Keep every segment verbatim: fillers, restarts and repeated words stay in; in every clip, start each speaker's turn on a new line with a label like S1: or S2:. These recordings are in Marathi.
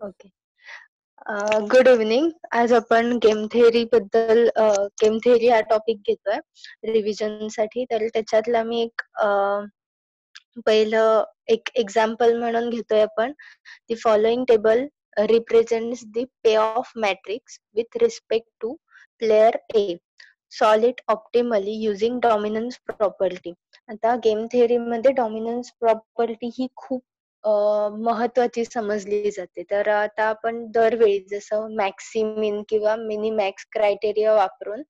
S1: ओके. अ, गुड इव्हनिंग. आज आपण गेम थेअरी बद्दल अ, गेम थेअरी हा टॉपिक घेतोय रिव्हिजनसाठी. तर त्याच्यातला मी एक अ, पहिलं एक एक्झाम्पल म्हणून घेतोय आपण. The following table uh, represents the payoff matrix with respect to player A. Solve it optimally using dominance property. आता गेम थेअरी मध्ये डॉमिनन्स प्रॉपर्टी ही खूप अ, महत्वाची समजली जाते. तर आता आपण दरवेळी जसं मॅक्सिमिन किंवा मिनी मॅक्स क्रायटेरिया वापरून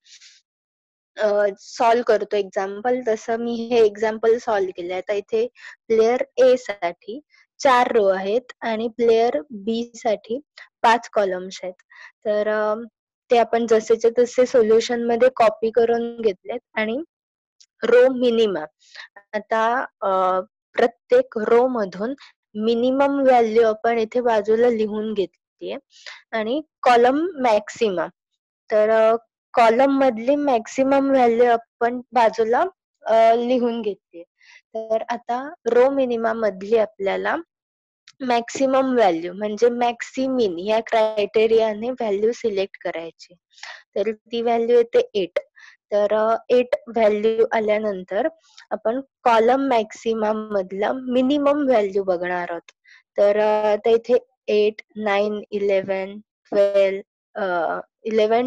S1: सॉल्व करतो एक्झाम्पल, तसं मी हे एक्झाम्पल सॉल्व केलंय. आता इथे प्लेयर ए साठी चार रो आहेत आणि प्लेयर बी साठी पाच कॉलम्स आहेत. तर अ, ते आपण जसेच्या तसे सोल्युशन मध्ये कॉपी करून घेतलेत आणि रो मिनिमम, आता अ, प्रत्येक रो मधून मिनिमम व्हॅल्यू आपण इथे बाजूला लिहून घेतलीये आणि कॉलम मॅक्सिमम, तर कॉलम मधली मॅक्सिमम व्हॅल्यू आपण बाजूला अ, लिहून घेतलीये. तर आता रो मिनिमम मधली आपल्याला मॅक्सिमम व्हॅल्यू म्हणजे मॅक्सिमिन या क्रायटेरियाने व्हॅल्यू सिलेक्ट करायची. तर ती व्हॅल्यू येते एट. तर एट व्हॅल्यू आल्यानंतर आपण कॉलम मॅक्सिमम मधला मिनिमम व्हॅल्यू बघणार आहोत. तर आता इथे eight, nine, eleven, twelve, eleven,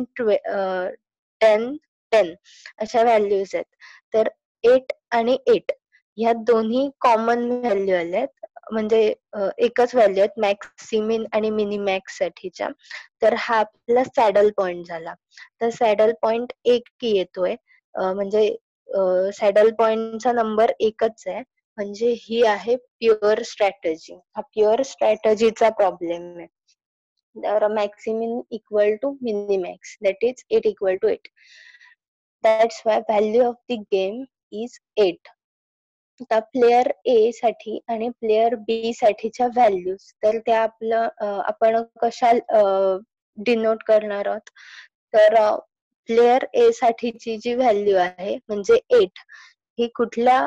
S1: ten, ten अशा व्हॅल्यूज आहेत. तर एट आणि एट ह्या दोन्ही कॉमन व्हॅल्यू आल्यात, म्हणजे एकच व्हॅल्यू आहेत मॅक्सिमिन आणि मिनिमॅक्स साठीच्या. तर हा आपला सॅडल पॉइंट झाला. तर सॅडल पॉइंट एक येतोय, म्हणजे सॅडल पॉइंटचा नंबर एकच आहे, म्हणजे ही आहे प्युअर स्ट्रॅटेजी. हा प्युअर स्ट्रॅटेजीचा प्रॉब्लेम आहे. तर maximin equal to minimax, that is eight equal to eight. That's why value of the game is eight. आता प्लेयर ए साठी आणि प्लेयर बी साठीच्या व्हॅल्यूज, तर त्या आपलं आपण कशा डिनोट करणार आहोत. तर प्लेयर ए साठीची जी व्हॅल्यू आहे म्हणजे एट, ही कुठल्या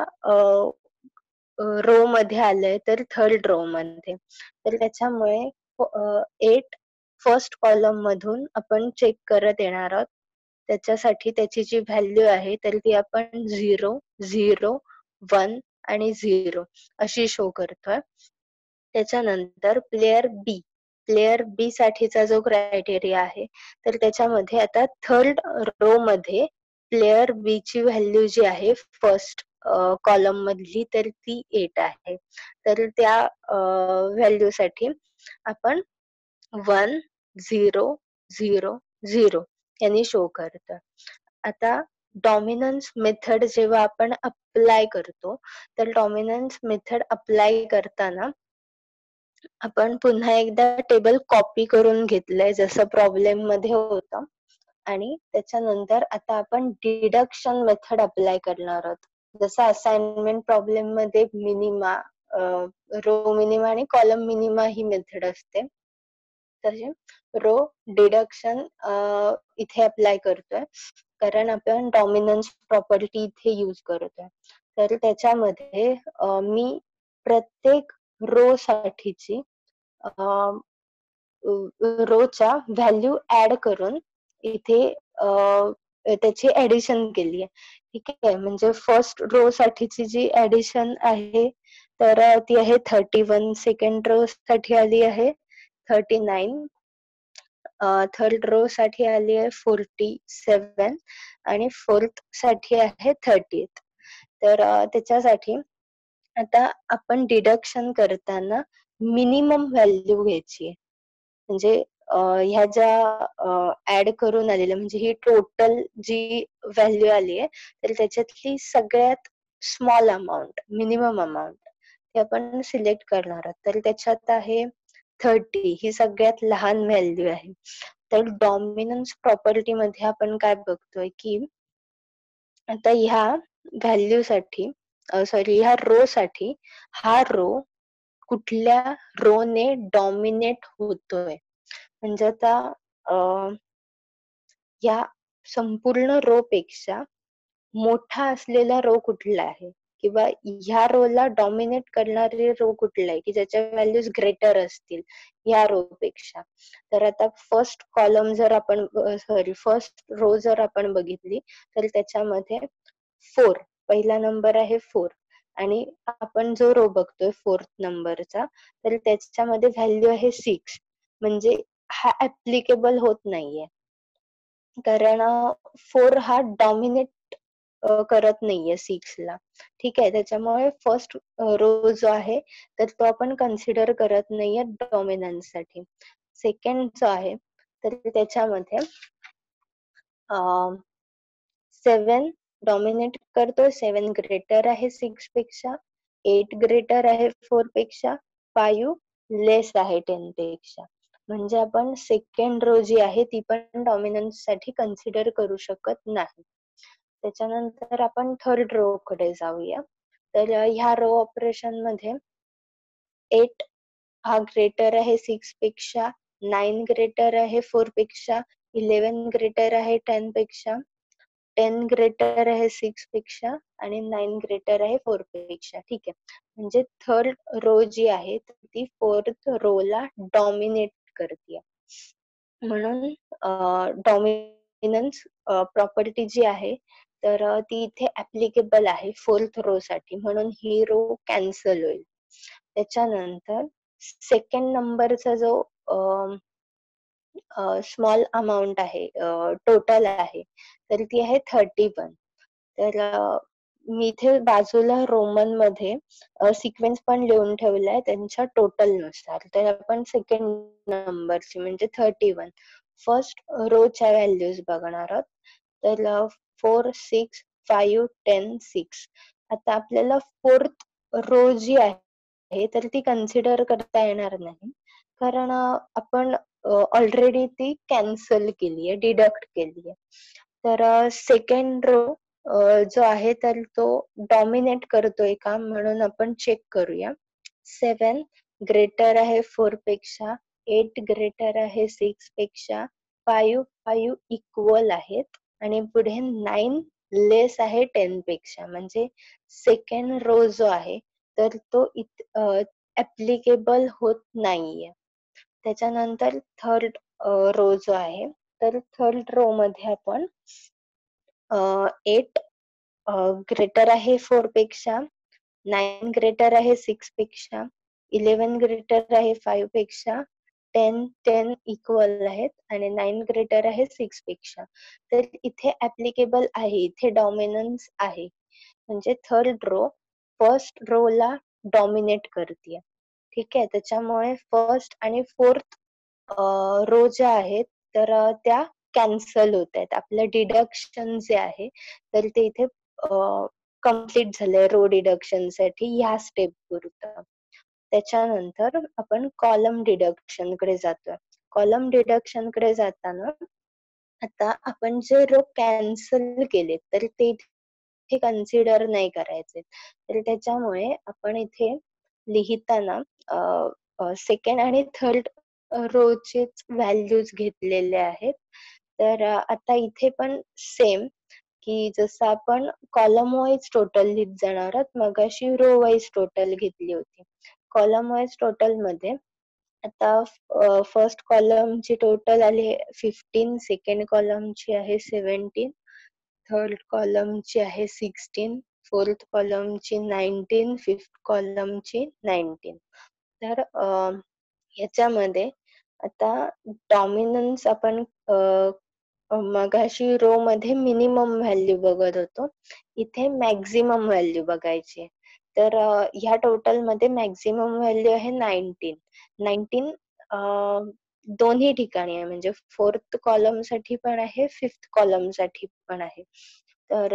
S1: रो मध्ये आलंय, तर थर्ड रो मध्ये. तर त्याच्यामुळे एट फर्स्ट कॉलम मधून आपण चेक करत येणार आहोत. त्याच्यासाठी त्याची जी व्हॅल्यू आहे तर ती आपण झिरो, झिरो, वन आणि झिरो अशी शो करतोय. त्याच्यानंतर प्लेयर बी, प्लेयर बी साठीचा जो क्रायटेरिया आहे तर त्याच्यामध्ये आता थर्ड रो मध्ये प्लेयर बी ची व्हॅल्यू जी आहे फर्स्ट कॉलम मधली, तर ती एट आहे. तर त्या व्हॅल्यू साठी आपण वन, झिरो, झिरो, झिरो यांनी शो करतोय. आता डॉमिनन्स मेथड जेव्हा आपण अप्लाय करतो, तर डॉमिनन्स मेथड अप्लाय करताना आपण पुन्हा एकदा टेबल कॉपी करून घेतलंय जसं प्रॉब्लेम मध्ये होतं, आणि त्याच्यानंतर आता आपण डिडक्शन मेथड अप्लाय करणार आहोत. जसं असाइनमेंट प्रॉब्लेम मध्ये मिनिमा, रो मिनिमा आणि कॉलम मिनिमा ही मेथड असते, तसे रो डिडक्शन इथे अप्लाय करतोय, कारण आपण डॉमिनन्स प्रॉपर्टी इथे यूज करतोय. तर त्याच्यामध्ये मी प्रत्येक रो साठीची रोच्या व्हॅल्यू ऍड करून इथे त्याची ऍडिशन केली आहे. ठीक आहे, म्हणजे फर्स्ट रो साठीची जी ऍडिशन आहे तर ती आहे थर्टी वन, सेकंड रो साठी आली आहे थर्टी नाईन, थर्ड रो साठी आली आहे फोर्टी सेवन आणि फोर्थ साठी आहे थर्टी. तर त्याच्यासाठी आता आपण डिडक्शन करताना मिनिमम व्हॅल्यू घ्यायची, म्हणजे ह्या ज्या ऍड करून आलेल्या, म्हणजे ही टोटल जी व्हॅल्यू आली आहे तर त्याच्यातली सगळ्यात स्मॉल अमाऊंट, मिनिमम अमाऊंट, ते आपण सिलेक्ट करणार आहोत. तर त्याच्यात आहे थर्टी, ही सगळ्यात लहान व्हॅल्यू आहे. तर डॉमिनन्स प्रॉपर्टी मध्ये आपण काय बघतोय की आता ह्या व्हॅल्यू साठी, सॉरी ह्या रो साठी, हा रो कुठल्या रोने डॉमिनेट होतोय, म्हणजे आता या संपूर्ण रो पेक्षा मोठा असलेला रो कुठला आहे, किंवा ह्या रोला डॉमिनेट करणारे रो कुठला आहे की ज्याच्या व्हॅल्यूज ग्रेटर असतील ह्या रो पेक्षा. तर आता फर्स्ट कॉलम जर आपण सॉरी फर्स्ट रो जर आपण बघितली तर त्याच्यामध्ये फोर पहिला नंबर आहे फोर आणि आपण जो रो बघतोय फोर्थ नंबरचा तर त्याच्यामध्ये व्हॅल्यू आहे सिक्स, म्हणजे हा ऍप्लिकेबल होत नाहीये कारण फोर हा डॉमिनेट करत नाहीये सिक्स ला. ठीक आहे, त्याच्यामुळे फर्स्ट रो जो आहे तर तो आपण कन्सिडर करत नाहीये डॉमिनन्स साठी. सेकंड जो आहे तर त्याच्यामध्ये सेवन डॉमिनेट करतो, सेवन ग्रेटर आहे सिक्स पेक्षा, एट ग्रेटर आहे फोर पेक्षा, फाईव्ह लेस आहे टेन पेक्षा. म्हणजे आपण सेकंड रो जी आहे ती पण डॉमिनन्स साठी कन्सिडर करू शकत नाही. त्याच्यानंतर आपण थर्ड रो कडे जाऊया. तर ह्या रो ऑपरेशन मध्ये एट हा ग्रेटर आहे सिक्स पेक्षा, नाईन ग्रेटर आहे फोर पेक्षा, इलेवन ग्रेटर आहे टेन पेक्षा, टेन ग्रेटर आहे सिक्स पेक्षा आणि नाईन ग्रेटर आहे फोर पेक्षा. ठीक आहे, म्हणजे थर्ड रो जी आहे ती फोर्थ रो ला डॉमिनेट करते. म्हणून डॉमिनन्स प्रॉपर्टी जी आहे तर ती इथे ऍप्लिकेबल आहे फोर्थ रो साठी, म्हणून ही रो कॅन्सल होईल. त्याच्यानंतर सेकंड नंबरचा जो स्मॉल अमाउंट आहे टोटल आहे तर ती आहे थर्टी वन. तर मी इथे बाजूला रोमन मध्ये सिक्वेन्स पण लिहून ठेवलाय त्यांच्या टोटल नुसार. तर आपण सेकंड नंबरची म्हणजे थर्टी वन फर्स्ट रोच्या व्हॅल्यूज बघणार आहोत. तर four six five ten six. आता आपल्याला फोर्थ रो जी आहे तर ती कन्सिडर करता येणार नाही कारण आपण ऑलरेडी ती कॅन्सल केली आहे, डिडक्ट केली आहे. तर सेकंड रो जो आहे तर तो डॉमिनेट करतोय का म्हणून आपण चेक करूया. सेवन ग्रेटर आहे फोर पेक्षा, एट ग्रेटर आहे सिक्स पेक्षा, फाईव्ह फाईव्ह इक्वल आहेत आणि पुढे नाईन लेस आहे टेन पेक्षा. म्हणजे सेकंड रो जो आहे तर तो ऍप्लिकेबल होत नाहीये. त्याच्यानंतर थर्ड रो जो आहे तर थर्ड रो मध्ये आपण एट ग्रेटर आहे फोर पेक्षा, नाईन ग्रेटर आहे सिक्स पेक्षा, इलेवन ग्रेटर आहे फाईव्ह पेक्षा, टेन टेन इक्वल आहेत आणि नाईन ग्रेटर आहे सिक्स पेक्षा. तर इथे ऍप्लिकेबल आहे, इथे डॉमिनन्स आहे. म्हणजे थर्ड रो फर्स्ट रो ला डॉमिनेट करते. ठीक आहे, त्याच्यामुळे फर्स्ट आणि फोर्थ रो ज्या आहेत तर त्या कॅन्सल होत आहेत. आपलं डिडक्शन जे आहे तर ते इथे कम्प्लीट झालंय रो डिडक्शन साठी ह्या स्टेप पुरतं. त्याच्यानंतर आपण कॉलम डिडक्शन कडे जातोय. कॉलम डिडक्शन कडे जाताना आता आपण जे रो कॅन्सल केले तर ते इथे कन्सिडर नाही करायचे. तर त्याच्यामुळे आपण इथे लिहिताना सेकंड आणि थर्ड रोचे व्हॅल्यूज घेतलेले आहेत. तर आता इथे पण सेम की जसं आपण कॉलम वाईज टोटल लिहित जाणार आहोत, मगाशी रो वाईज टोटल घेतली होती. कॉलम वाईज टोटल मध्ये आता फर्स्ट कॉलमची टोटल आली फिफ्टीन, सेकंड कॉलमची आहे सेव्हन्टीन, थर्ड कॉलमची आहे सिक्स्टीन, फोर्थ कॉलमची नाईन्टीन, फिफ्थ कॉलमची नाईन्टीन. तर ह्याच्यामध्ये आता डॉमिनन्स आपण मगाशी रो मध्ये मिनिमम व्हॅल्यू बघत होतो, इथे मॅक्झिमम व्हॅल्यू बघायची. तर ह्या टोटल मध्ये मॅक्झिमम व्हॅल्यू आहे नाईन्टीन. नाईन्टीन दोन्ही ठिकाणी आहे, म्हणजे फोर्थ कॉलम साठी पण आहे, फिफ्थ कॉलम साठी पण आहे. तर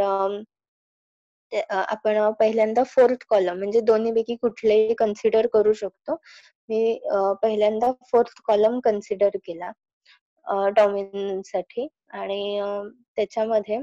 S1: आपण पहिल्यांदा फोर्थ कॉलम म्हणजे दोन्ही पैकी कुठलेही कन्सिडर करू शकतो. मी पहिल्यांदा फोर्थ कॉलम कन्सिडर केला डॉमिनन्स साठी आणि त्याच्यामध्ये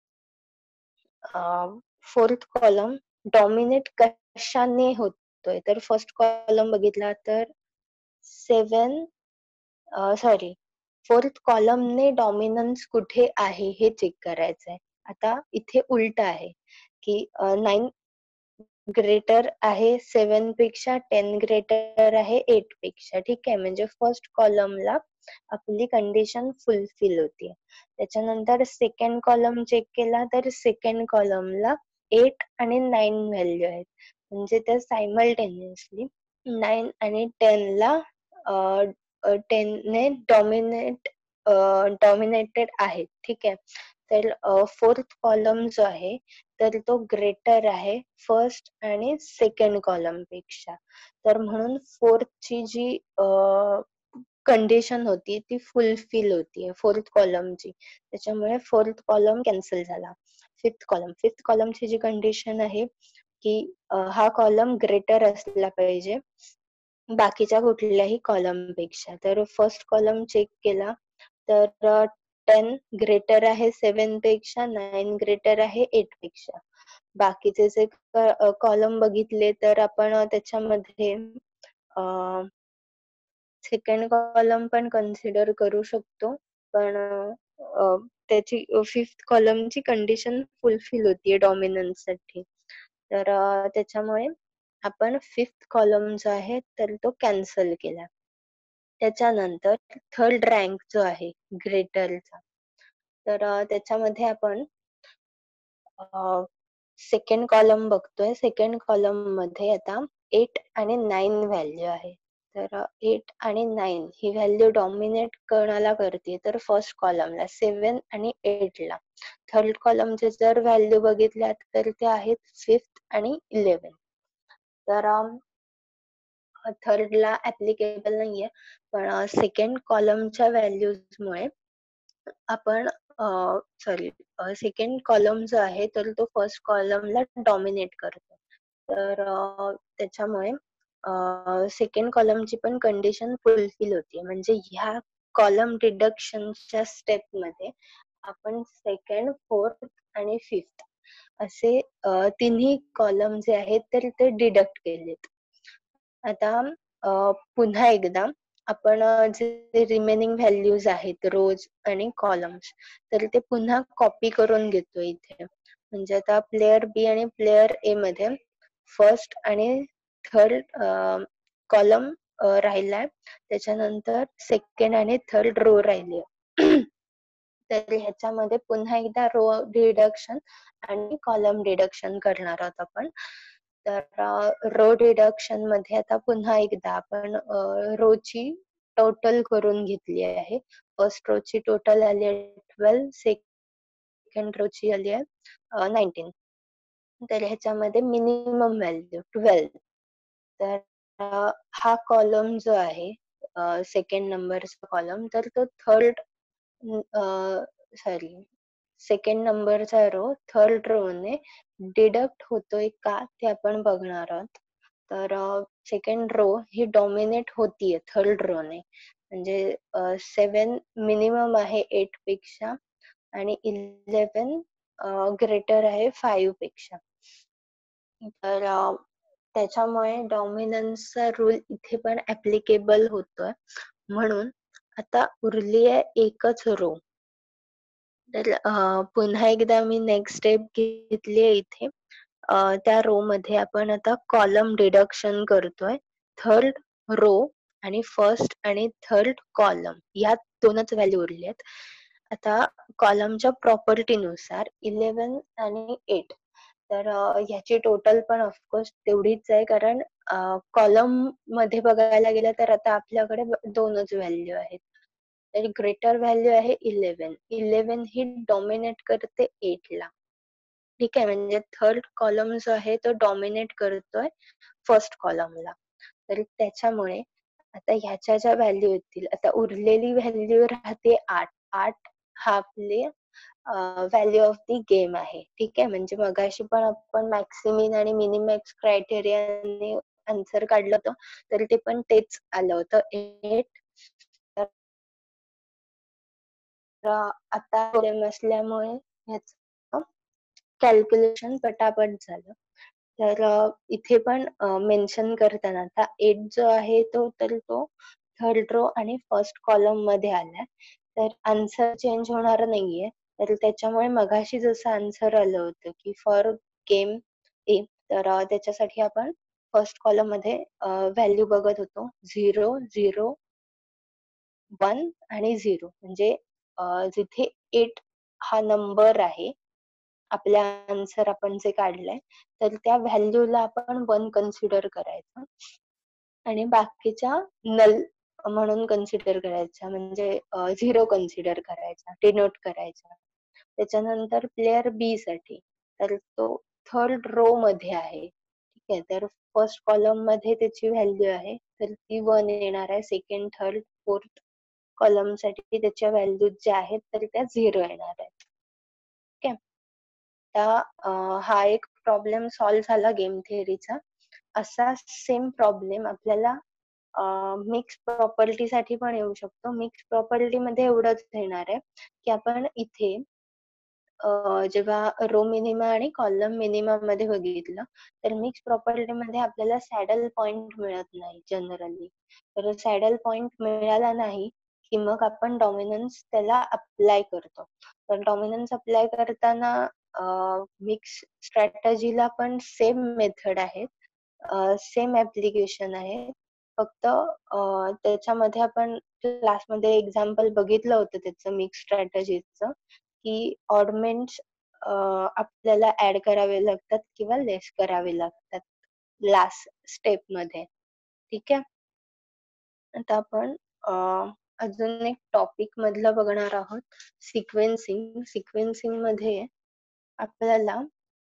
S1: फोर्थ कॉलम डॉमिनेट कशाने होतोय तर फर्स्ट कॉलम बघितला तर सेवन सॉरी फोर्थ कॉलमने डॉमिनन्स कुठे आहे हे चेक करायचंय. आता इथे उलट आहे की नाईन ग्रेटर आहे सेवन पेक्षा, टेन ग्रेटर आहे एट पेक्षा. ठीक आहे, म्हणजे फर्स्ट कॉलमला आपली कंडिशन फुलफिल होती. त्याच्यानंतर सेकंड कॉलम चेक केला तर सेकंड कॉलमला एट आणि नाईन व्हॅल्यू आहेत, म्हणजे त्या सायमल्टेनियसली नाईन आणि टेन ला टेन ने डॉमिनेट डॉमिनेटेड आहेत. ठीक आहे, तर फोर्थ कॉलम जो आहे तर तो ग्रेटर आहे फर्स्ट आणि सेकंड कॉलम पेक्षा. तर म्हणून फोर्थची जी कंडिशन होती ती फुलफिल होती फोर्थ कॉलमची, त्याच्यामुळे फोर्थ कॉलम कॅन्सल झाला. फिफ्थ कॉलम फिफ्थ कॉलमची जी कंडिशन आहे की हा कॉलम ग्रेटर असला पाहिजे बाकीच्या कुठल्याही कॉलम पेक्षा. तर फर्स्ट कॉलम चेक केला तर टेन ग्रेटर आहे सेवन पेक्षा, नाईन ग्रेटर आहे एट पेक्षा. बाकीचे जे कॉलम बघितले तर आपण त्याच्यामध्ये सेकंड कॉलम पण कन्सिडर करू शकतो, पण त्याची फिफ्थ कॉलमची कंडिशन फुलफिल होतीये डॉमिनन्स साठी. तर त्याच्यामुळे आपण फिफ्थ कॉलम जो आहे तर तो कॅन्सल केला. त्याच्यानंतर थर्ड रँक जो आहे ग्रेटरचा, तर त्याच्यामध्ये आपण सेकंड कॉलम बघतोय. सेकंड कॉलम मध्ये आता एट आणि नाईन व्हॅल्यू आहे. तर एट आणि नाईन ही व्हॅल्यू डॉमिनेट कोणाला करते तर फर्स्ट कॉलमला, सेवन आणि एट ला. थर्ड कॉलमचे जर व्हॅल्यू बघितल्या तर ते आहेत फिफ्थ आणि इलेवन. तर थर्ड ला ऍप्लिकेबल नाहीये, पण सेकंड कॉलमच्या व्हॅल्यूजमुळे आपण सॉरी सेकंड कॉलम जो आहे तर तो फर्स्ट कॉलमला डॉमिनेट करतो. तर त्याच्यामुळे सेकंड कॉलमची पण कंडिशन फुलफिल होती. म्हणजे ह्या कॉलम डिडक्शनच्या स्टेप मध्ये आपण सेकंड, फोर्थ आणि फिफ्थ असे तिन्ही कॉलम जे आहेत तर ते डिडक्ट केलेत. आता पुन्हा एकदा आपण जे रिमेनिंग व्हॅल्यूज आहेत रोज आणि कॉलम्स तर ते पुन्हा कॉपी करून घेतो इथे. म्हणजे आता प्लेयर बी आणि प्लेयर ए मध्ये फर्स्ट आणि थर्ड कॉलम राहिलाय, त्याच्यानंतर सेकंड आणि थर्ड रो राहिली. तर ह्याच्यामध्ये पुन्हा एकदा रो डिडक्शन आणि कॉलम डिडक्शन करणार आहोत आपण. तर रो डिडक्शन मध्ये आता पुन्हा एकदा आपण रोची टोटल करून घेतली आहे. फर्स्ट रो ची टोटल आली आहे ट्वेल्व, सेकंड रो ची आली आहे नाईन्टीन. तर ह्याच्यामध्ये मिनिमम व्हॅल्यू ट्वेल्व. तर हा कॉलम जो आहे सेकंड नंबरचा कॉलम तर तो थर्ड सॉरी सेकंड नंबरचा रो थर्ड रो ने डिडक्ट होतोय का ते आपण बघणार आहोत. तर सेकंड रो ही डॉमिनेट होतीये थर्ड रो ने, म्हणजे सेवन मिनिमम आहे एट पेक्षा आणि इलेवन ग्रेटर आहे फाईव्ह पेक्षा. तर त्याच्यामुळे डॉमिनन्सचा रूल इथे पण ऍप्लिकेबल होतोय. म्हणून आता उरली आहे एकच रो. तर पुन्हा एकदा मी नेक्स्ट स्टेप घेतली आहे इथे. त्या रो मध्ये आपण आता कॉलम डिडक्शन करतोय. थर्ड रो आणि फर्स्ट आणि थर्ड कॉलम या दोनच व्हॅल्यू उरल्या आहेत. आता कॉलमच्या प्रॉपर्टीनुसार इलेवन आणि एट, तर ह्याची टोटल पण ऑफकोर्स तेवढीच आहे, कारण कॉलम मध्ये बघायला गेलं तर आता आपल्याकडे दोनच व्हॅल्यू आहेत. तर ग्रेटर व्हॅल्यू आहे इलेवन. इलेवन ही डॉमिनेट करते एट ला. ठीक आहे, म्हणजे थर्ड कॉलम जो आहे तो डॉमिनेट करतोय फर्स्ट कॉलमला. तर त्याच्यामुळे आता ह्याच्या ज्या व्हॅल्यू येतील, आता उरलेली व्हॅल्यू राहते आठ. आठ हा आपले व्हॅल्यू ऑफ दी गेम आहे. ठीक आहे, म्हणजे मगाशी पण आपण मॅक्सिमिन आणि मिनिमॅक्स क्रायटेरियाने आन्सर काढलं होतं, तर ते पण तेच आलं होतं एट. आता गेम असल्यामुळे ह्याच कॅल्क्युलेशन पटापट झालं. तर इथे पण मेन्शन करताना आता एट जो आहे तो तर तो थर्ड रो आणि फर्स्ट कॉलम मध्ये आलाय, तर आन्सर चेंज होणार नाहीये. तर त्याच्यामुळे मगाशी जसं आन्सर आलं होतं की फॉर गेम ए, तर अ, त्याच्यासाठी आपण फर्स्ट कॉलम मध्ये व्हॅल्यू बघत होतो झिरो झिरो वन आणि झिरो म्हणजे अ, जिथे एट हा नंबर आहे आपल्या आन्सर आपण जे काढलंय तर त्या व्हॅल्यूला आपण वन कन्सिडर करायचं आणि बाकीच्या नल म्हणून कन्सिडर करायचा म्हणजे झिरो कन्सिडर करायचा डिनोट करायचा. त्याच्यानंतर प्लेयर बी साठी तर तो थर्ड रो मध्ये आहे. ठीक आहे, तर फर्स्ट कॉलम मध्ये त्याची व्हॅल्यू आहे तर ती वन येणार आहे. सेकंड थर्ड फोर्थ कॉलम साठी त्याच्या व्हॅल्यू ज्या आहेत तर त्या झिरो येणार आहेत. ठीक आहे, त्या हा एक प्रॉब्लेम सॉल्व्ह झाला गेम थिअरीचा. असा सेम प्रॉब्लेम आपल्याला मिक्स प्रॉपर्टी साठी पण येऊ शकतो. मिक्स प्रॉपर्टी मध्ये एवढंच येणार आहे की आपण इथे जेव्हा रो मिनिमा आणि कॉलम मिनिमा मध्ये बघितलं तर मिक्स प्रॉपर्टी मध्ये आपल्याला सॅडल पॉइंट मिळत नाही जनरली. तर सॅडल पॉइंट मिळाला नाही की मग आपण डॉमिनन्स त्याला अप्लाय करतो. तर डॉमिनन्स अप्लाय करताना मिक्स स्ट्रॅटजीला पण सेम मेथड आहे, सेम ऍप्लिकेशन आहे. फक्त त्याच्यामध्ये आपण क्लासमध्ये एक्झाम्पल बघितलं होतं त्याचं मिक्स स्ट्रॅटजीचं की ऑडमेंट्स आपल्याला ऍड करावे लागतात किंवा लेस करावे लागतात लास्ट स्टेप मध्ये. ठीक आहे, आता आपण अजून एक टॉपिक मधलं बघणार आहोत सिक्वेन्सिंग. सिक्वेन्सिंग मध्ये आपल्याला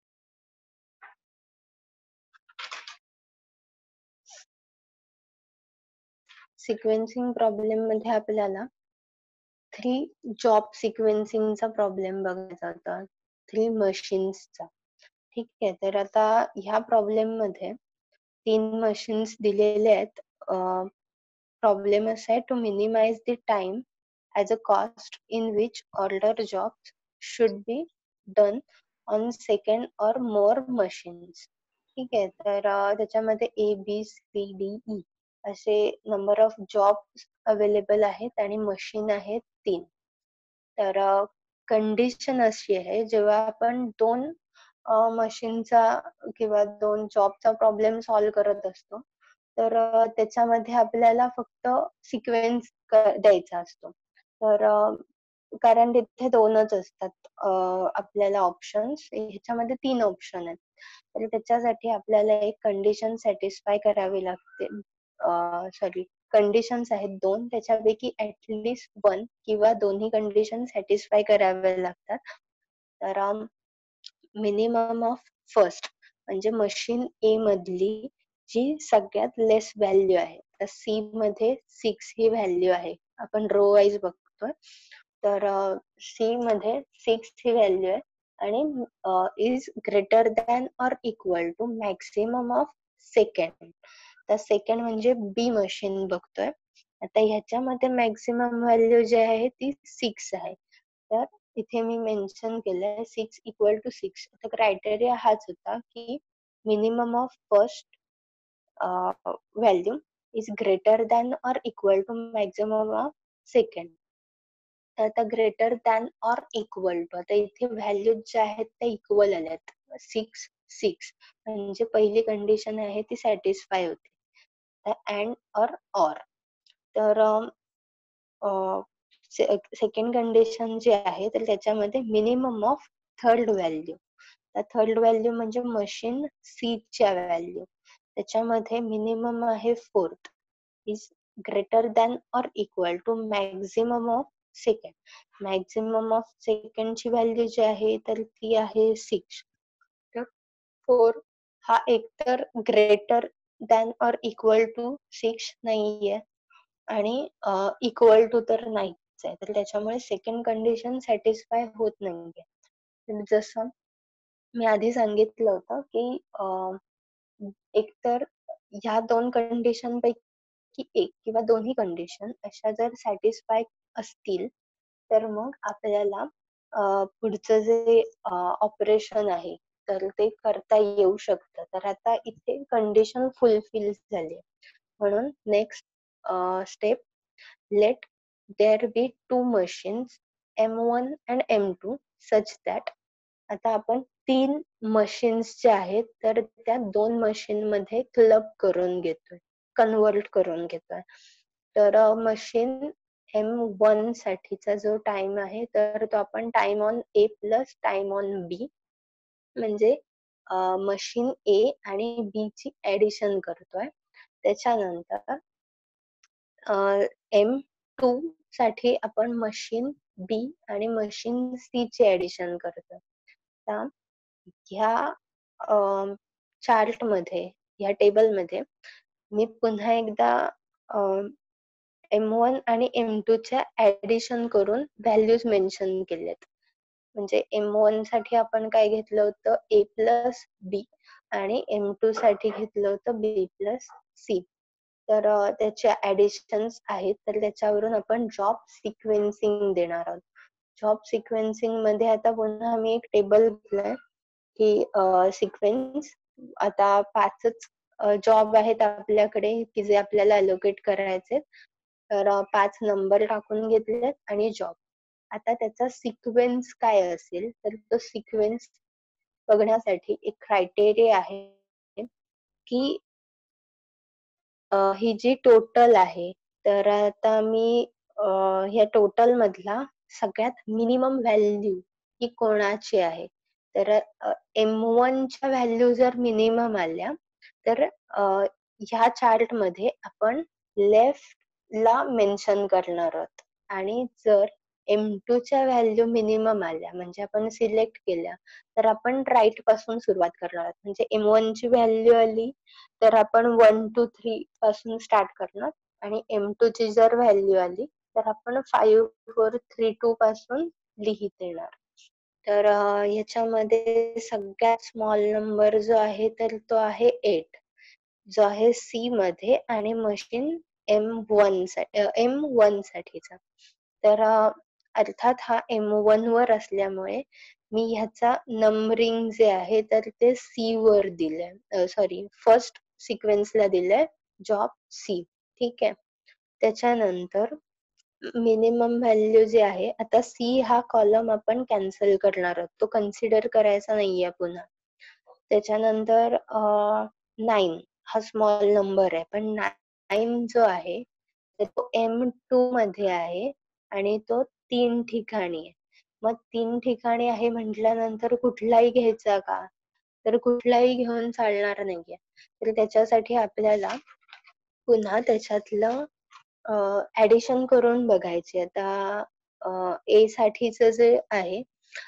S1: सिक्वेन्सिंग प्रॉब्लेम मध्ये आपल्याला थ्री जॉब सिक्वेन्सिंगचा प्रॉब्लेम बघायचा होता, थ्री मशीन्सचा. ठीक आहे, तर आता ह्या प्रॉब्लेम मध्ये तीन मशीन्स दिलेले आहेत. प्रॉब्लेम असा आहे to minimise the time as a cost in which order jobs should be done on second or more machines. ठीक आहे, तर त्याच्यामध्ये A B C D E असे नंबर ऑफ जॉब्स अवेलेबल आहेत आणि मशीन आहेत तीन. तर कंडिशन अशी आहे जेव्हा आपण दोन मशीनचा किंवा दोन जॉबचा प्रॉब्लेम सॉल्व्ह करत असतो तर त्याच्यामध्ये आपल्याला फक्त सिक्वेन्स द्यायचा असतो. तर कारण तिथे दोनच असतात आपल्याला ऑप्शन्स, ह्याच्यामध्ये तीन ऑप्शन आहेत. तर त्याच्यासाठी आपल्याला एक कंडिशन सॅटिस्फाय करावी लागते. सॉरी, कंडिशन्स आहेत दोन, त्याच्यापैकी ऍटलिस्ट वन किंवा दोन्ही कंडिशन सॅटिस्फाय कराव्या लागतात. तर मिनिमम ऑफ फर्स्ट म्हणजे मशीन ए मधली जी सगळ्यात लेस व्हॅल्यू आहे. तर सी मध्ये सिक्स ही व्हॅल्यू आहे, आपण रो वाईज बघतोय. तर सी मध्ये सिक्स ही व्हॅल्यू आहे आणि is greater than or equal to maximum of second. तर सेकंड म्हणजे बी मशीन बघतोय. आता ह्याच्यामध्ये मॅक्सिमम व्हॅल्यू जी आहे ती सिक्स आहे. तर इथे मी मेन्शन केलंय सिक्स इक्वल टू सिक्स. तर क्रायटेरिया हाच होता की minimum of first value is greater than or equal to maximum of second. तर आता greater than or equal to, आता इथे व्हॅल्यू ज्या आहेत त्या इक्वल आल्यात, सिक्स सिक्स म्हणजे पहिली कंडिशन आहे ती सॅटिस्फाय होते. अँड और ऑर. तर सेकंड कंडिशन जी आहे तर त्याच्यामध्ये minimum of third value. Third value म्हणजे मशीन सी च्या व्हॅल्यू, त्याच्यामध्ये मिनिमम आहे fourth is greater than or equal to maximum of second. Maximum of second ची व्हॅल्यू जी आहे तर ती आहे सिक्स. तर फोर हा एकतर greater than or equal to six नाहीये आणि इक्वल टू तर नाहीच आहे. तर त्याच्यामुळे सेकंड कंडिशन सॅटिस्फाय होत नाहीये. जसं मी आधी सांगितलं होतं की एकतर ह्या दोन कंडिशन पैकी एक किंवा दोन्ही कंडिशन अशा जर सॅटिस्फाय असतील तर मग आपल्याला पुढचं जे ऑपरेशन आहे तर ते करता येऊ शकतं. तर आता इथे कंडिशन फुलफिल झाली म्हणून next step, let there be two machines M one and M two such that. आता आपण तीन मशीन्स ज्या आहेत तर त्या दोन मशीन मध्ये क्लब करून घेतोय, कन्वर्ट करून घेतोय. तर मशीन एम वन साठीचा जो टाइम आहे तर तो आपण time on A plus time on B म्हणजे मशीन ए आणि बी ची ऍडिशन करतोय. त्याच्यानंतर एम टू साठी आपण मशीन बी आणि मशीन सी ची ऍडिशन करतोय. आता ह्या चार्ट मध्ये, ह्या टेबल मध्ये मी पुन्हा एकदा एम वन आणि एम टू च्या ऍडिशन करून व्हॅल्यूज मेन्शन केलेत. म्हणजे एम वन साठी आपण काय घेतलं होतं, ए प्लस बी आणि एम टू साठी घेतलं होतं बी प्लस सी. तर त्याच्या ऍडिशन्स आहेत, तर त्याच्यावरून आपण जॉब सिक्वेन्सिंग देणार आहोत. जॉब सिक्वेन्सिंग मध्ये आता पुन्हा मी एक टेबल घेतलंय की सिक्वेन्स, आता पाचच जॉब आहेत आपल्याकडे की जे आपल्याला अलोकेट करायचे, तर पाच नंबर टाकून घेतलेत आणि जॉब. आता त्याचा सिक्वेन्स काय असेल, तर तो सिक्वेन्स बघण्यासाठी एक क्रायटेरिया आहे की ही जी टोटल आहे, तर आता मी ह्या टोटल मधला सगळ्यात मिनिमम व्हॅल्यू ही कोणाची आहे, तर एम वन च्या व्हॅल्यू जर मिनिमम आल्या तर ह्या चार्ट मध्ये आपण लेफ्ट ला मेन्शन करणार आहोत, आणि जर एम टू च्या व्हॅल्यू मिनिमम आल्या म्हणजे आपण सिलेक्ट केल्या तर आपण राईट पासून सुरुवात करणार आहोत. म्हणजे एम वन ची व्हॅल्यू आली तर आपण वन टू थ्री पासून स्टार्ट करणार, आणि एम टू ची जर व्हॅल्यू आली तर आपण फाईव्ह फोर थ्री टू पासून लिहित येणार. तर ह्याच्यामध्ये सगळ्यात स्मॉल नंबर जो आहे तर तो आहे एट, जो आहे सी मध्ये आणि machine M one M one साठीचा. तर अर्थात हा एम वन वर असल्यामुळे मी ह्याचा नंबरिंग जे आहे तर ते सी वर दिलंय, सॉरी फर्स्ट सिक्वेन्सला दिलंय जॉब सी. ठीक आहे. त्याच्यानंतर मिनिमम व्हॅल्यू जे आहे, आता सी हा कॉलम आपण कॅन्सल करणार आहोत, तो कन्सिडर करायचा नाहीये पुन्हा. त्याच्यानंतर नाईन हा स्मॉल नंबर आहे, पण नाईन जो आहे तो एम टू मध्ये आहे आणि तो तीन ठिकाणी आहे. मग तीन ठिकाणी आहे म्हटल्यानंतर कुठलाही घ्यायचा का, तर कुठलाही घेऊन चालणार नाहीये. तर त्याच्यासाठी आपल्याला पुन्हा त्याच्यातलं ऍडिशन करून बघायचे. आता ए साठीच जे आहे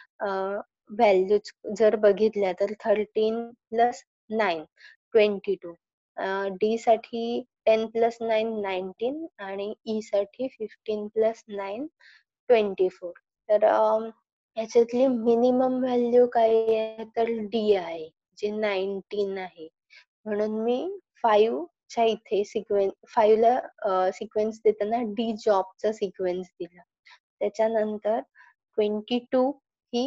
S1: व्हॅल्यूज जर बघितल्या तर thirteen plus nine twenty two, D साठी टेन प्लस नाईन नाईन्टीन आणि ई साठी fifteen plus nine twenty four. तर याच्यातली मिनिमम व्हॅल्यू काय आहे, तर डी आहे जे नाईन्टीन आहे. म्हणून मी फाईव्ह च्या इथे सिक्वेन्स, फाईव्ह ला सिक्वेन्स देताना डी जॉबचा सिक्वेन्स दिला. त्याच्यानंतर ट्वेंटी टू ही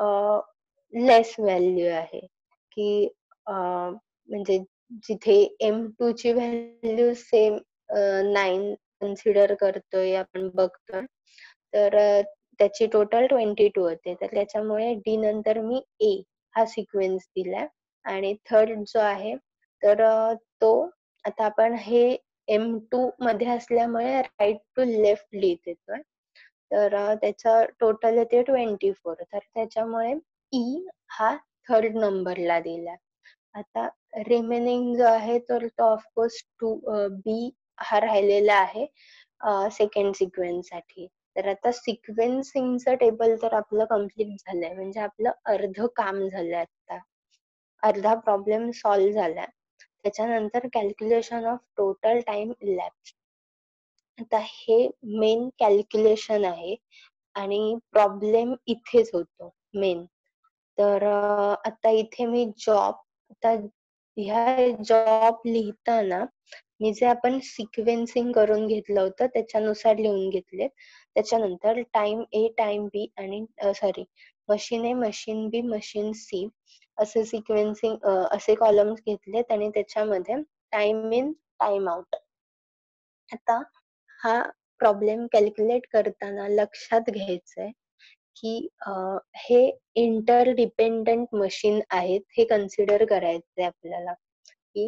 S1: लेस व्हॅल्यू आहे की म्हणजे जिथे एम टू ची व्हॅल्यू सेम नाईन कन्सिडर करतोय आपण बघतोय, तर त्याची टोटल ट्वेंटी टू होते. तर त्याच्यामुळे डी नंतर मी ए हा सिक्वेन्स दिलाय. आणि थर्ड जो आहे तर तो आता आपण हे एम टू मध्ये असल्यामुळे राईट टू लेफ्ट लिहित येतोय, तर त्याचा टोटल येते ट्वेंटी फोर. तर त्याच्यामुळे ई हा थर्ड नंबरला दिला. आता रिमेनिंग जो आहे तर तो ऑफकोर्स टू बी हा राहिलेला आहे सेकंड सिक्वेन्स साठी. तर आता सिक्वेन्सिंगचं टेबल तर आपलं कम्प्लीट झालंय, म्हणजे आपलं अर्ध काम झालंय, आता अर्धा प्रॉब्लेम सॉल्व्ह झालाय. त्याच्यानंतर calculation of total time elapsed. आता हे मेन कॅल्क्युलेशन आहे आणि प्रॉब्लेम इथेच होतो मेन. तर आता इथे मी जॉब, आता ह्या जॉब लिहिताना मी जे आपण सिक्वेन्सिंग करून घेतलं होतं त्याच्यानुसार लिहून घेतले. त्याच्यानंतर टाइम ए, टाइम बी आणि sorry machine A, machine B, machine C असे सिक्वेन्सिंग असे कॉलम्स घेतलेत आणि त्याच्यामध्ये टाइम इन, टाइम आउट. आता हा प्रॉब्लेम कॅल्क्युलेट करताना लक्षात घ्यायचंय की अ, हे इंटरडिपेंडंट मशीन आहेत हे कन्सिडर करायचंय आपल्याला, की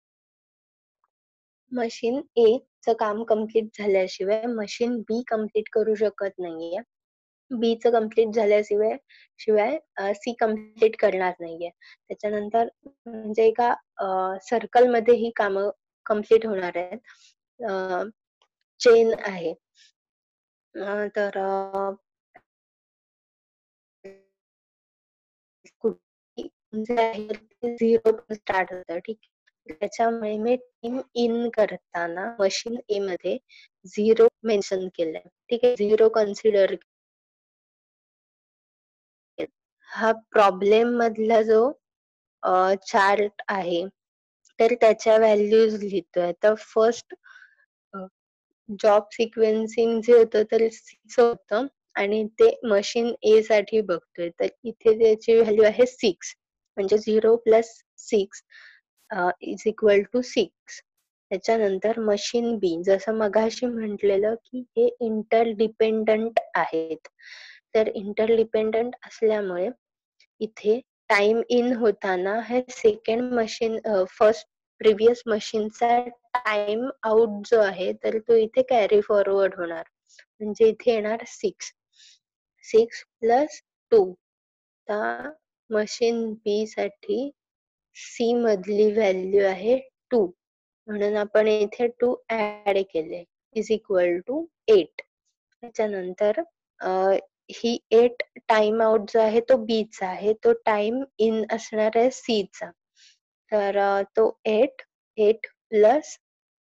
S1: मशीन ए चं काम कंप्लीट झाल्याशिवाय मशीन बी कंप्लीट करू शकत नाहीये. बी चं कंप्लीट झाल्याशिवाय शिवाय सी कंप्लीट करणार नाहीये. त्याच्यानंतर म्हणजे एका सर्कल मध्ये ही कामं कंप्लीट होणार आहेत. चेन आहे. अ, तर अ, कुठली आहे ते झिरो स्टार्ट होतं, ठीक आहे. त्याच्यामुळे मी टीम इन करताना मशीन ए मध्ये झिरो मेन्शन केलंय, ठीक आहे. झिरो कन्सिडर हा प्रॉब्लेम मधला जो चार्ट आहे तर त्याच्या व्हॅल्यूज लिहितोय. तर फर्स्ट जॉब सिक्वेन्सिंग जे होतं तर सिक्स होतं आणि ते मशीन ए साठी बघतोय. तर इथे त्याची व्हॅल्यू आहे सिक्स, म्हणजे zero plus six is equal to six. त्याच्यानंतर मशीन बी, जसं मगाशी म्हटलेलं की हे इंटरडिपेंडंट आहेत. तर इंटरडिपेंडंट असल्यामुळे इथे टाइम इन होताना हे सेकंड मशीन फर्स्ट प्रिव्हियस मशीनचा टाइम आउट जो आहे तर तो इथे कॅरी फॉरवर्ड होणार, म्हणजे इथे येणार सिक्स. Six plus two. आता मशीन बी साठी सी मधली व्हॅल्यू आहे टू, म्हणून आपण इथे टू ऍड केले इज इक्वल टू एट. त्याच्यानंतर ही एट टाइम आउट जो आहे तो बी चा आहे, तो टाइम इन असणार आहे सी चा. तर तो एट एट प्लस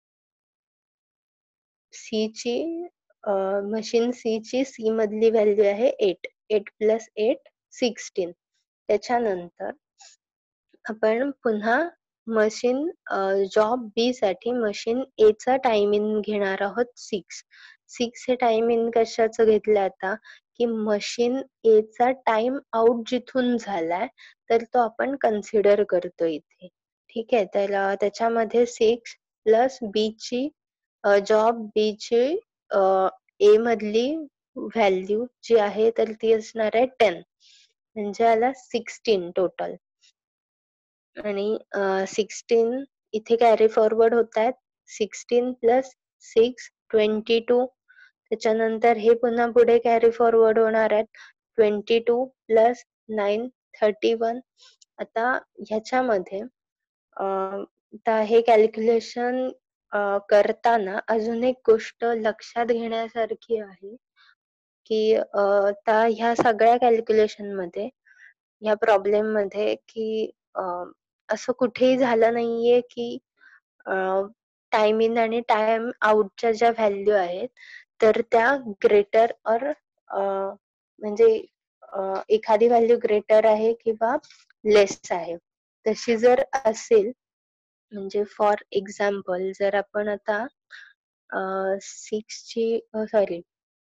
S1: सी ची मशीन सी ची सी मधली व्हॅल्यू आहे eight. Eight plus eight sixteen. त्याच्यानंतर आपण पुन्हा मशीन जॉब बी साठी मशीन ए चा टाइम इन घेणार आहोत सिक्स. सिक्स हे टाइम इन कशाचं घेतलं आता, की मशीन ए चा टाइम आउट जिथून झालाय तर तो आपण कन्सिडर करतो इथे, ठीक आहे. तर त्याच्यामध्ये सिक्स प्लस बी ची जॉब बी ची ए मधली व्हॅल्यू जी आहे तर ती असणार आहे टेन, म्हणजे आला सिक्स्टीन टोटल. आणि सिक्स्टीन इथे कॅरी फॉरवर्ड होत आहेत. Sixteen plus six twenty two. त्याच्यानंतर हे पुन्हा पुढे कॅरी फॉरवर्ड होणार आहेत. Twenty two plus nine thirty one. आता ह्याच्यामध्ये आता हे कॅल्क्युलेशन करताना अजून एक गोष्ट लक्षात घेण्यासारखी आहे, की आता ह्या सगळ्या कॅल्क्युलेशन मध्ये ह्या प्रॉब्लेम मध्ये की असं कुठेही झालं नाहीये की टाइम इन आणि टाइम आउटच्या ज्या व्हॅल्यू आहेत तर त्या ग्रेटर और म्हणजे एखादी व्हॅल्यू ग्रेटर आहे किंवा लेस आहे. तशी जर असेल, म्हणजे फॉर एक्झाम्पल जर आपण आता सिक्स ची सॉरी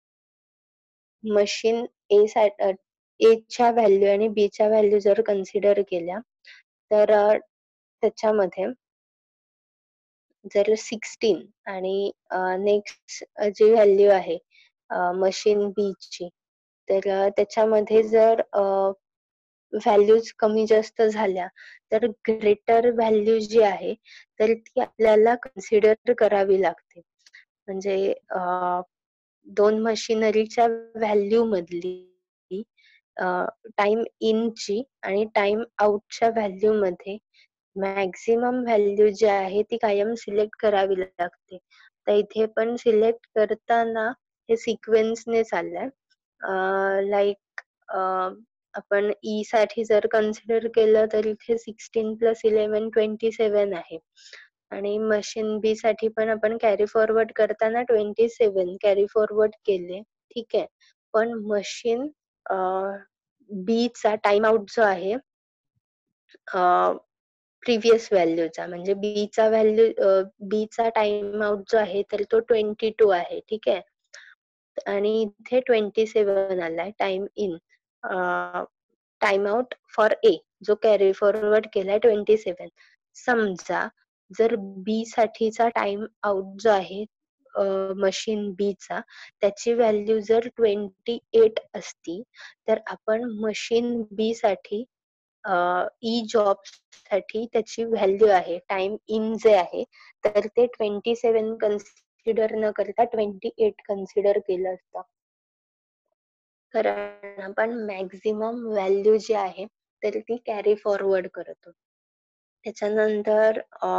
S1: मशीन ए ए च्या व्हॅल्यू आणि बी च्या व्हॅल्यू जर कन्सिडर केल्या तर त्याच्यामध्ये जर सिक्स्टीन आणि नेक्स्ट जी व्हॅल्यू आहे मशीन बी ची तर त्याच्यामध्ये जर व्हॅल्यूज कमी जास्त झाल्या तर ग्रेटर व्हॅल्यू जी आहे तर ती आपल्याला कन्सिडर करावी लागते. म्हणजे दोन मशिनरीच्या व्हॅल्यू मधली टाइम इन ची आणि टाइम आउटच्या व्हॅल्यू मध्ये मॅक्झिमम व्हॅल्यू जी आहे ती कायम सिलेक्ट करावी लागते. तर इथे पण सिलेक्ट करताना हे सिक्वेन्सने चाललंय. लाईक आपण ई साठी जर कन्सिडर केलं तर इथे sixteen plus eleven twenty seven आहे आणि मशीन बी साठी पण आपण कॅरी फॉरवर्ड करताना ट्वेंटी सेव्हन कॅरी फॉरवर्ड केले, ठीक आहे. पण मशीन बी चा टाइम आउट जो आहे प्रिव्हियस व्हॅल्यूचा, म्हणजे बी चा व्हॅल्यू बी चा टाइम आउट जो आहे तर तो ट्वेंटी टू आहे, ठीक आहे. आणि इथे ट्वेंटी सेव्हन आलाय time in. Time out for A जो कॅरी फॉरवर्ड केलाय ट्वेंटी सेव्हन. समजा जर बी साठीचा टाइम आउट जो आहे मशीन बी चा त्याची व्हॅल्यू जर ट्वेंटी एट असती तर आपण मशीन बी साठी ई जॉब साठी त्याची व्हॅल्यू आहे टाइम इन जे आहे तर ते ट्वेंटी सेवन कन्सिडर न करता ट्वेंटी एट कन्सिडर केलं असतं. कारण आपण मॅक्झिमम व्हॅल्यू जी आहे तर ती कॅरी फॉरवर्ड करतो. त्याच्यानंतर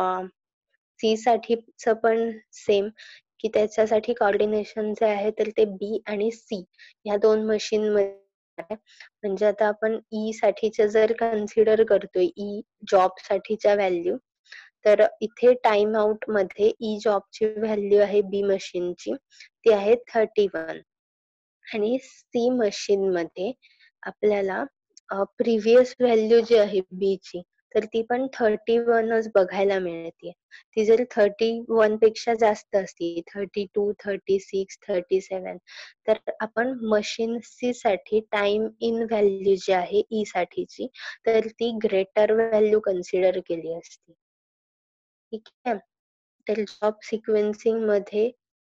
S1: सी साठीच पण सेम की त्याच्यासाठी कोऑर्डिनेशन जे आहे तर ते बी आणि सी या दोन मशीन मध्ये म्हणजे आता आपण ई साठीच्या जर कन्सिडर करतोय ई जॉब साठीच्या व्हॅल्यू तर इथे टाइम आउट मध्ये ई जॉबची व्हॅल्यू आहे बी मशीनची ती आहे थर्टी वन आणि सी मशीन मध्ये आपल्याला प्रिव्हियस व्हॅल्यू जी आहे बी ची तर ती पण थर्टी वनच बघायला मिळते. ती जर थर्टी वन पेक्षा जास्त असती thirty two thirty six thirty seven तर आपण मशीन सी साठी टाइम इन व्हॅल्यू जी आहे ई साठीची तर ती ग्रेटर व्हॅल्यू कन्सिडर केली असती. ठीक आहे. तर जॉब सिक्वेन्सिंग मध्ये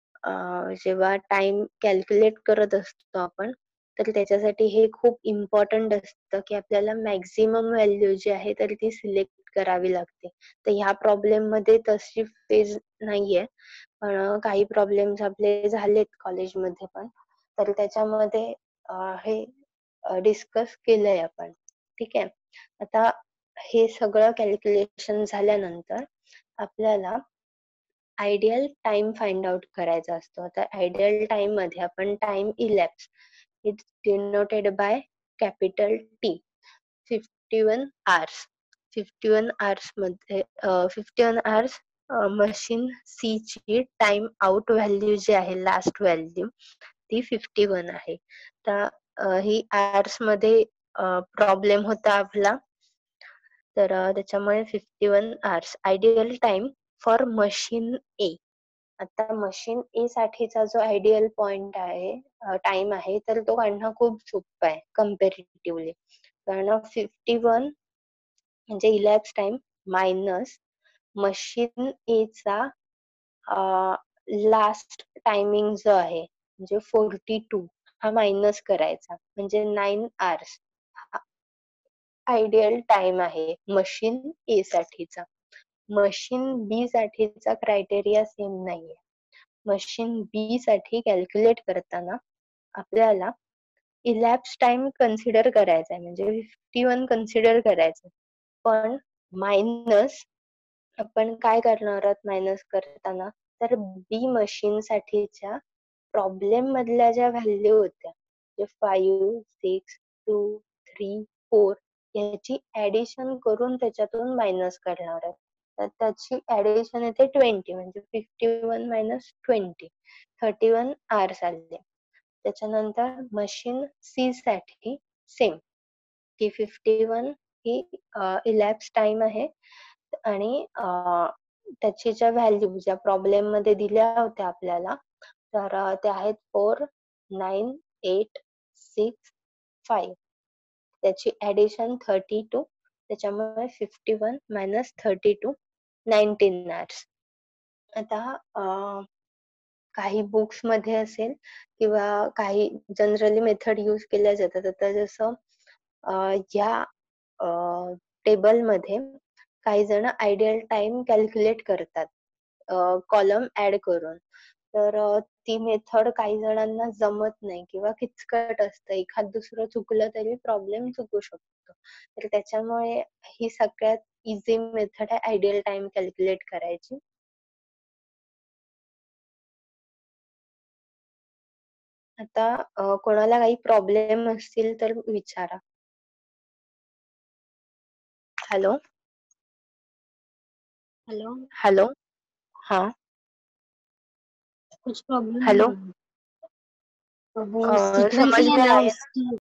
S1: जेव्हा टाइम कॅल्क्युलेट करत असतो आपण तर त्याच्यासाठी हे खूप इम्पॉर्टंट असतं की आपल्याला मॅक्झिमम व्हॅल्यू जी आहे तर ती सिलेक्ट करावी लागते. तर ह्या प्रॉब्लेम मध्ये तशी फेज नाहीये पण काही प्रॉब्लेम्स आपले झालेत कॉलेजमध्ये पण तर त्याच्यामध्ये हे डिस्कस केलंय आपण. ठीक आहे. आता हे सगळं कॅल्क्युलेशन झाल्यानंतर आपल्याला आयडियल टाइम फाइंड आउट करायचा असतो. आता आयडियल टाइम मध्ये आपण time elapse it's denoted by capital T fifty one hours fifty one hours मध्ये fifty one hours machine C ची टाइम आउट व्हॅल्यू जी आहे लास्ट व्हॅल्यू ती फिफ्टी वन आहे. तर ही आवर्स मध्ये प्रॉब्लेम होता आपला तर त्याच्यामुळे fifty one hours ideal time for machine A. आता मशीन ए साठीचा जो आयडियल पॉइंट आहे टाइम आहे तर तो काढणं खूप सोपं आहे कम्पॅरेटिव्हली कारण फिफ्टी वन म्हणजे elapse time minus machine A चा लास्ट टायमिंग जो आहे म्हणजे फोर्टी टू हा मायनस करायचा म्हणजे नाईन आवर्स आयडियल टाइम आहे मशीन ए साठीचा. मशीन बी साठीचा क्रायटेरिया सेम नाहीये. मशीन बी साठी कॅल्क्युलेट करताना आपल्याला इलॅप्स टाइम कन्सिडर करायचा आहे म्हणजे फिफ्टी वन कन्सिडर करायचं पण मायनस आपण काय करणार आहोत मायनस करताना तर बी मशीन साठीच्या प्रॉब्लेम मधल्या ज्या व्हॅल्यू होत्या जे five six two three four याची ऍडिशन करून त्याच्यातून मायनस करणार आहे. तर त्याची ऍडिशन येते ट्वेंटी म्हणजे fifty one minus twenty thirty one hours आले. त्याच्यानंतर मशीन सी साठी सेम की फिफ्टी वन ही इलॅप्स टाइम आहे आणि त्याची ज्या व्हॅल्यू ज्या प्रॉब्लेम मध्ये दिल्या होत्या आपल्याला तर त्या आहेत four nine eight six five त्याची ऍडिशन थर्टी टू त्याच्यामुळे fifty one minus thirty two nineteen hours. आता काही बुक्स मध्ये असेल किंवा काही जनरली मेथड युज केल्या जातात. आता जसं या टेबल मध्ये काही जण आयडियल टाइम कॅल्क्युलेट करतात कॉलम ऍड करून तर ती मेथड काही जणांना जमत नाही किंवा किचकट असतं एखाद दुसरं चुकलं तरी प्रॉब्लेम चुकू शकतो तर त्याच्यामुळे ही सगळ्यात इझी मेथड आहे आयडियल टाइम कॅल्क्युलेट करायची. आता कोणाला काही प्रॉब्लेम असतील तर विचारा. हॅलो
S2: हेलो
S1: हॅलो हा
S2: कुछ प्रॉब्लम
S1: हेलो
S2: नहीं है। वो सीक्वेंसिंग
S1: समझ
S2: है
S1: में
S2: ना
S1: आया?
S2: उसकी